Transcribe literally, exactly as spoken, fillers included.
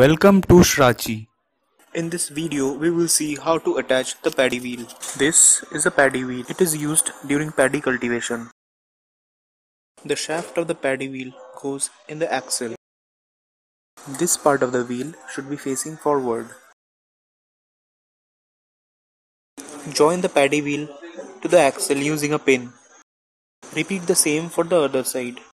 Welcome to Shrachi. In this video, we will see how to attach the paddy wheel. This is a paddy wheel. It is used during paddy cultivation. The shaft of the paddy wheel goes in the axle. This part of the wheel should be facing forward. Join the paddy wheel to the axle using a pin. Repeat the same for the other side.